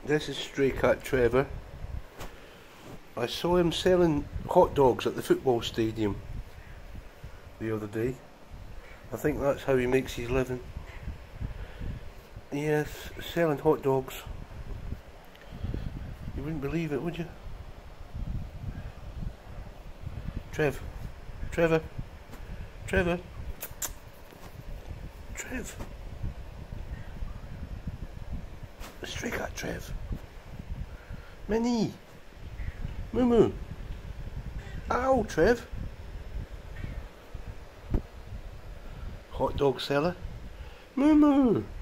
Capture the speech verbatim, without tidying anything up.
This is stray cat Trevor. I saw him selling hot dogs at the football stadium the other day. I think that's how he makes his living. Yes, selling hot dogs. You wouldn't believe it, would you? Trev. Trevor. Trevor. Trev. The stray cat Trev. Minnie. Moo moo. Ow, Trev. Hot dog seller. Moo moo.